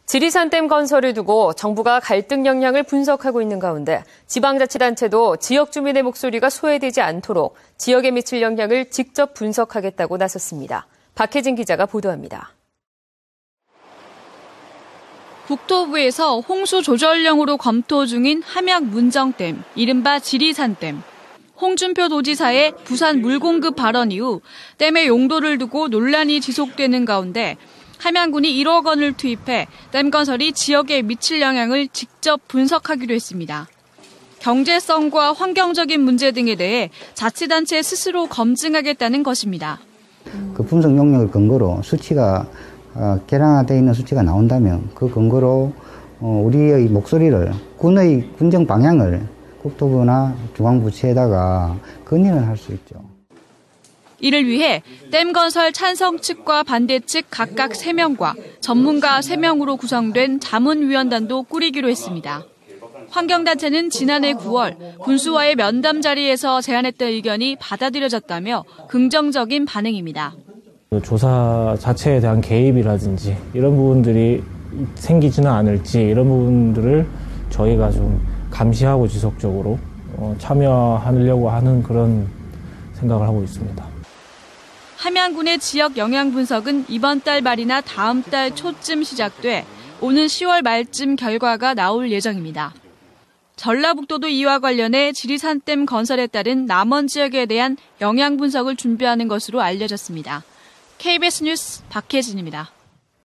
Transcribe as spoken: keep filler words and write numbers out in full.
지리산댐 건설을 두고 정부가 갈등 역량을 분석하고 있는 가운데 지방자치단체도 지역 주민의 목소리가 소외되지 않도록 지역에 미칠 영향을 직접 분석하겠다고 나섰습니다. 박혜진 기자가 보도합니다. 국토부에서 홍수 조절령으로 검토 중인 함양 문정댐, 이른바 지리산댐. 홍준표 도지사의 부산 물공급 발언 이후 댐의 용도를 두고 논란이 지속되는 가운데 함양군이 일억 원을 투입해 댐 건설이 지역에 미칠 영향을 직접 분석하기로 했습니다. 경제성과 환경적인 문제 등에 대해 자치단체 스스로 검증하겠다는 것입니다. 그 분석 용역을 근거로 수치가 어, 계량화되어 있는 수치가 나온다면 그 근거로 어, 우리의 목소리를 군의 군정 방향을 국토부나 중앙부처에다가 건의를 할 수 있죠. 이를 위해 댐 건설 찬성 측과 반대 측 각각 세 명과 전문가 세 명으로 구성된 자문위원단도 꾸리기로 했습니다. 환경단체는 지난해 구월 군수와의 면담 자리에서 제안했던 의견이 받아들여졌다며 긍정적인 반응입니다. 조사 자체에 대한 개입이라든지 이런 부분들이 생기지는 않을지 이런 부분들을 저희가 좀 감시하고 지속적으로 참여하려고 하는 그런 생각을 하고 있습니다. 함양군의 지역 영향 분석은 이번 달 말이나 다음 달 초쯤 시작돼 오는 시월 말쯤 결과가 나올 예정입니다. 전라북도도 이와 관련해 지리산댐 건설에 따른 남원 지역에 대한 영향 분석을 준비하는 것으로 알려졌습니다. 케이비에스 뉴스 박혜진입니다.